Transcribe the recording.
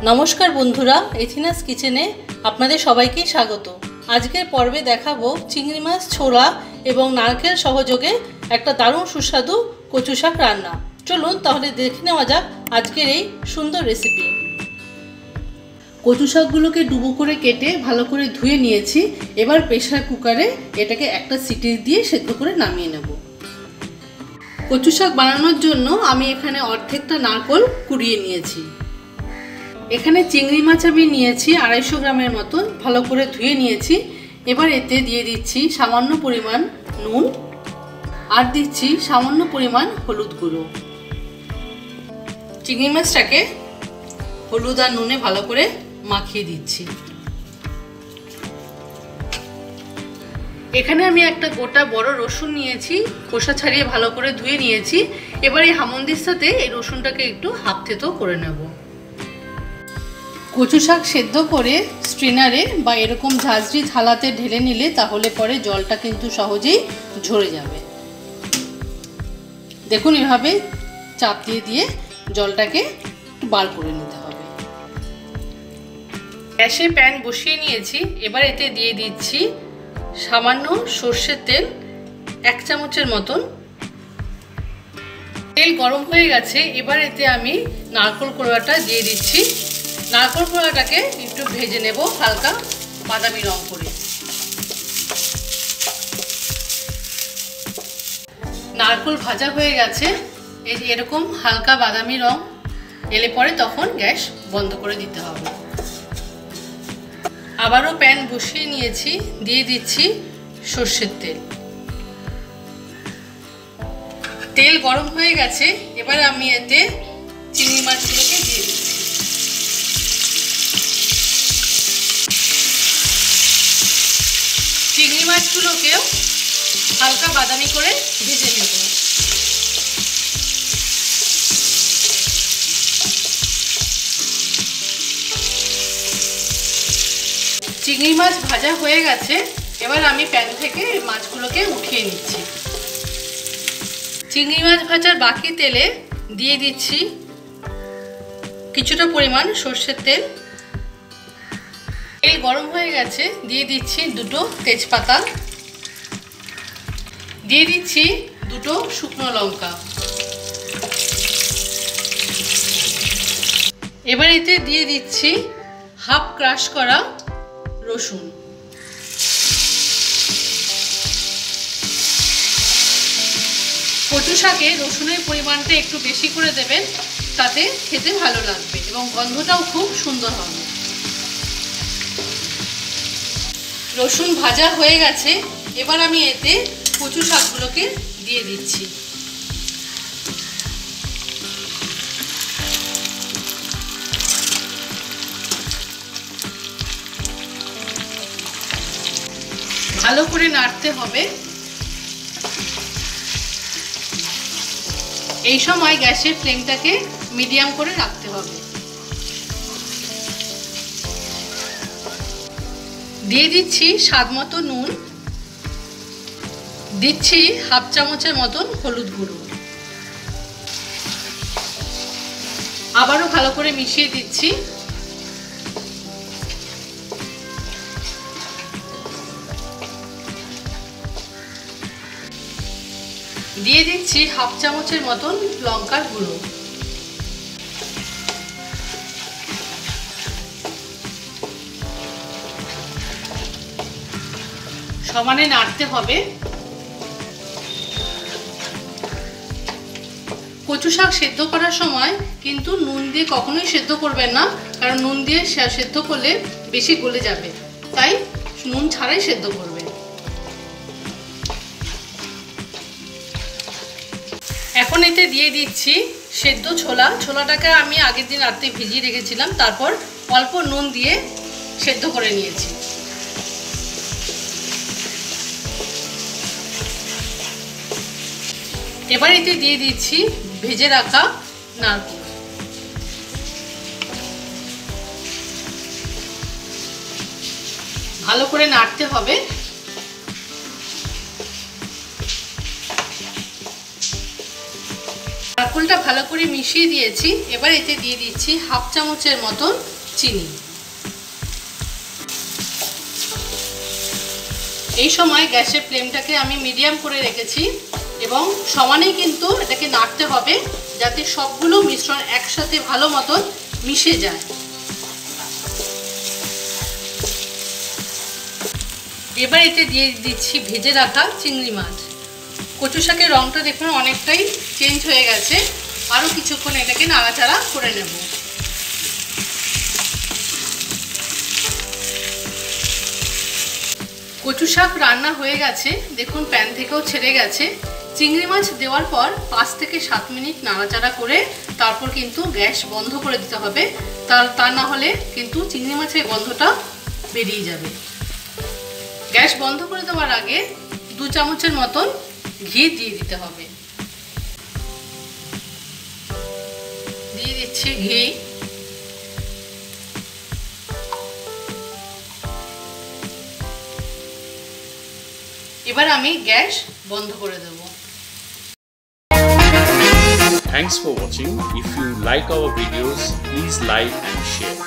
নমস্কার বন্ধুরা, এথিনাস কিচেনে আপনাদের সবাইকে স্বাগত। আজকের পর্বে দেখাবো চিংড়ি মাছ, ছোলা এবং নারকেল সহযোগে একটা দারুণ সুস্বাদু কচু শাক রান্না। চলুন তাহলে দেখে নেওয়া যাক আজকের এই সুন্দর রেসিপি। কচু শাকগুলোকে ডুবো করে কেটে ভালো করে ধুয়ে নিয়েছি। এবার প্রেসার কুকারে এটাকে একটা সিটি দিয়ে সেদ্ধ করে নামিয়ে নেব। কচু শাক বানানোর জন্য আমি এখানে অর্ধেকটা নারকেল কুড়িয়ে নিয়েছি। এখানে চিংড়ি মাছ আমি নিয়েছি 250 গ্রামের মতো, ভালো করে ধুয়ে নিয়েছি। এবার এতে দিয়ে দিচ্ছি সামান্য পরিমাণ নুন আর দিচ্ছি সামান্য পরিমাণ হলুদ গুঁড়ো। চিংড়ি মাছটাকে হলুদ আর নুনে ভালো করে মাখিয়ে দিচ্ছি। এখানে আমি একটা গোটা বড় রসুন নিয়েছি, খোসা ছাড়িয়ে ভালো করে ধুয়ে নিয়েছি। এবার এই হামন্দির সাথে এই রসুনটাকে একটু হাফ থেতো করে নেব। কচু শাক সেদ্ধ করে স্ট্রেনারে বা এরকম ঝাঁঝরি থালাতে ঢেলে নিলে তাহলে পরে জলটা কিন্তু সহজেই ঝরে যাবে। দেখুন এভাবে চাপ দিয়ে দিয়ে জলটাকে একটু বার করে নিতে হবে। গ্যাসে প্যান বসিয়ে নিয়েছি। এবার এতে দিয়ে দিচ্ছি সামান্য সর্ষের তেল, 1 চামচের মতন। তেল গরম হয়ে গেছে। এবার এতে আমি নারকেল কোড়াটা দিয়ে দিচ্ছি। নারকেল কোড়াটাকে একটু ভেজে নেব হালকা বাদামি রং করে। নারকেল ভাজা হয়ে গেছে। এই এরকম হালকা বাদামি রং এলে পরে তখন গ্যাস বন্ধ করে দিতে হবে। আবারও প্যান বসিয়ে নিয়েছি, দিয়ে দিচ্ছি সর্ষের তেল। তেল গরম হয়ে গেছে। এবার আমি এতে চিংড়ি মাছগুলোকে দিয়ে দিচ্ছি। চিংড়ি মাছগুলোকেও হালকা বাদামি করে ভেজে নেব। চিংড়ি মাছ ভাজা হয়ে গেছে। এবার আমি প্যান থেকে মাছগুলোকে উঠিয়ে নিচ্ছি। চিংড়ি মাছ ভাজার বাকি তেলে দিয়ে দিচ্ছি কিছুটা পরিমাণ সর্ষের তেল। তেল গরম হয়ে গেছে। দিয়ে দিচ্ছি 2টো তেজপাতা, দিয়ে দিচ্ছি 2টো শুকনো লঙ্কা। এবার এতে দিয়ে দিচ্ছি হাফ ক্রাশ করা রসুন। কচু শাকে রসুনের পরিমাণটা একটু বেশি করে দেবেন, তাতে খেতে ভালো লাগবে এবং গন্ধটাও খুব সুন্দর হবে। রসুন ভাজা হয়ে গেছে। এবার আমি এতে কচু শাকগুলোকে দিয়ে দিচ্ছি। ভালো করে নাড়তে হবে। এই সময় গ্যাসের ফ্লেমটাকে মিডিয়াম করে রাখতে হবে। দিয়ে দিচ্ছি স্বাদ মতো নুন, দিচ্ছি হাফ চামচের মতন হলুদ গুঁড়ো। আবারও ভালো করে মিশিয়ে দিচ্ছি। দিয়ে দিচ্ছি হাফ চামচের মতন লঙ্কার গুঁড়ো। সমানে নাড়তে হবে। কচু শাক সেদ্ধ করার সময় কিন্তু নুন দিয়ে কখনোই সেদ্ধ করবেন না, কারণ নুন দিয়ে সেদ্ধ করলে বেশি গলে যাবে, তাই নুন ছাড়াই সেদ্ধ করবেন। এখন এতে দিয়ে দিচ্ছি সেদ্ধ ছোলা। ছোলাটাকে আমি আগের দিন রাতে ভিজিয়ে রেখেছিলাম, তারপর অল্প নুন দিয়ে সেদ্ধ করে নিয়েছি। এবার এতে দিয়ে দিচ্ছি ভেজে রাখা নারকেল। ভালো করে নাড়তে হবে। নারকেলটা ভালো করে মিশিয়ে দিয়েছি। এবার এতে দিয়ে দিচ্ছি হাফ চামচের মতন চিনি। এই সময় গ্যাসের ফ্লেমটাকে আমি মিডিয়াম করে রেখেছি এবং সমানেই কিন্তু এটাকে নাড়তে হবে যাতে সবগুলো মিশ্রণ একসাথে ভালো মতন মিশে যায়। এবার এতে দিয়ে দিচ্ছি ভেজে রাখা চিংড়ি মাছ। কচু শাকের রঙটা দেখুন অনেকটাই চেঞ্জ হয়ে গেছে, আরও কিছুক্ষণ এটাকে নাড়াচাড়া করে নেব। কচু শাক রান্না হয়ে গেছে, দেখুন প্যান থেকেও ছেড়ে গেছে। চিংড়ি মাছ দেওয়ার পর 5 থেকে 7 মিনিট নাড়াচাড়া করে তারপর কিন্তু গ্যাস বন্ধ করে দিতে হবে, তা না হলে কিন্তু চিংড়ি মাছের গন্ধটা বেরিয়ে যাবে। গ্যাস বন্ধ করে দেওয়ার আগে 2 চামচের মতন ঘি দিয়ে দিতে হবে। দিয়ে দিচ্ছি ঘি। এবার আমি গ্যাস বন্ধ করে দেব। Thanks for watching. If you like our videos, please like and share.